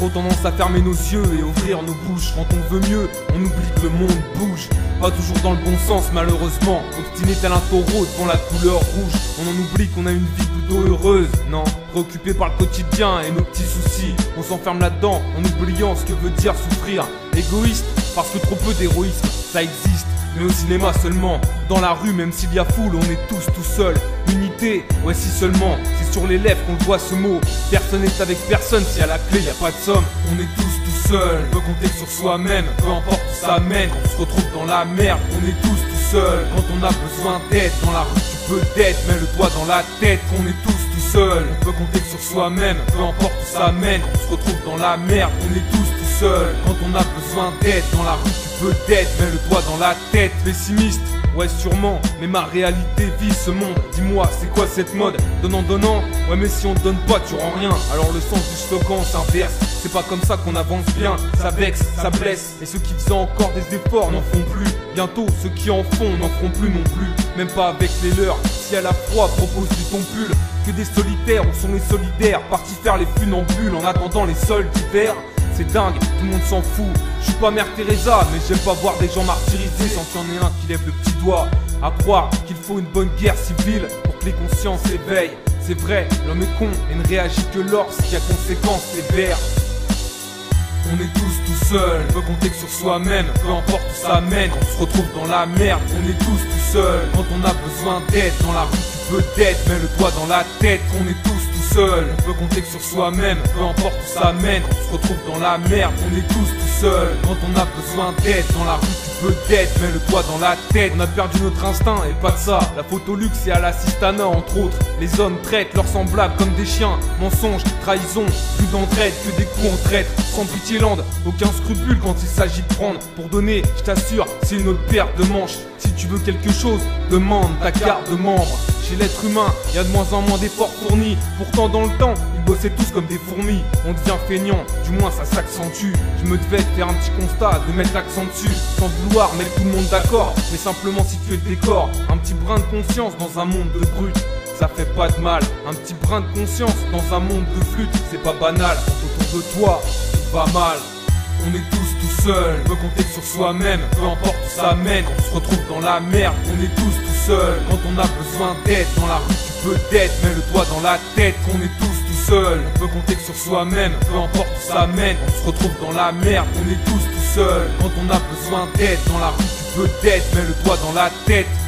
trop tendance à fermer nos yeux et ouvrir nos bouches. Quand on veut mieux, on oublie que le monde bouge. Pas toujours dans le bon sens malheureusement, obstiné tel un taureau devant la couleur rouge. On en oublie qu'on a une vie plutôt heureuse, non, préoccupé par le quotidien et nos petits soucis. On s'enferme là-dedans en oubliant ce que veut dire souffrir. Égoïste parce que trop peu d'héroïsme, ça existe, mais au cinéma seulement. Dans la rue, même s'il y a foule, on est tous tout seuls. Unité, ouais si seulement, c'est sur les lèvres qu'on voit ce mot. Personne n'est avec personne, si à la clé y a pas de somme. On est tous tout seuls, on peut compter sur soi-même, peu importe où ça mène. Quand on se retrouve dans la merde, on est tous tout seuls. Quand on a besoin d'aide, dans la rue tu peux t'aider, mets le doigt dans la tête. On est tous tout seuls, on peut compter sur soi-même, peu importe où ça mène. Quand on se retrouve dans la merde, on est tous tout seuls. Quand on a besoin d'aide, dans la rue tu peux t'aider, mets le doigt dans la tête. Pessimiste, ouais sûrement, mais ma réalité vit ce monde. Dis-moi, c'est quoi cette mode? Donnant, donnant, ouais mais si on te donne pas, tu rends rien. Alors le sens du slogan s'inverse. C'est pas comme ça qu'on avance bien. Ça vexe, ça blesse. Et ceux qui faisaient encore des efforts n'en font plus. Bientôt, ceux qui en font n'en feront plus non plus. Même pas avec les leurs. Si à la fois propose du ton pull, que des solitaires, où sont les solidaires? Partis faire les funambules en attendant les sols d'hiver. C'est dingue, tout le monde s'en fout. Je suis pas Mère Teresa, mais j'aime pas voir des gens martyrisés sans qu'il y en ait un qui lève le petit doigt. À croire qu'il faut une bonne guerre civile pour que les consciences s'éveillent. C'est vrai, l'homme est con et ne réagit que lorsqu'il y a conséquences sévères. On est tous tout seuls, on peut compter que sur soi-même, peu importe où ça mène. Quand on se retrouve dans la merde, on est tous tout seuls. Quand on a besoin d'aide, dans la rue tu peux t'aider, mets le doigt dans la tête. On est tous tout seuls, on peut compter que sur soi-même, peu importe où ça mène. Quand on se retrouve dans la merde, on est tous tout seuls. Quand on a besoin d'aide, dans la rue tu peux t'aider, mets le doigt dans la tête. On a perdu notre instinct et pas de ça. La photo luxe et à l'assistanat entre autres. Les hommes traitent leurs semblables comme des chiens. Mensonges, trahison, plus d'entraide que des coups en traître. Sans pitié lande, aucun scrupule quand il s'agit de prendre. Pour donner, je t'assure, c'est une autre paire de manches. Si tu veux quelque chose, demande ta carte de membre. Chez l'être humain, y a de moins en moins d'efforts fournis. Pourtant dans le temps, ils bossaient tous comme des fourmis. On devient feignant, du moins ça s'accentue. Je me devais faire un petit constat, de mettre l'accent dessus. Sans vouloir mettre tout le monde d'accord, mais simplement situer le décor. Un petit brin de conscience dans un monde de brutes, ça fait pas de mal. Un petit brin de conscience dans un monde de flûte, c'est pas banal. Quand autour de toi, tout va mal. On est tous tout seuls, on peut compter sur soi-même, peu importe où ça mène. Quand on se retrouve dans la merde, on est tous tout seuls. Quand on a besoin d'aide, dans la rue tu peux t'aider, mets le doigt dans la tête. On est tous tout seuls, on peut compter sur soi-même, peu importe où ça mène. Quand on se retrouve dans la merde, on est tous tout seuls. Quand on a besoin d'aide, dans la rue tu peux t'aider, mets le doigt dans la tête.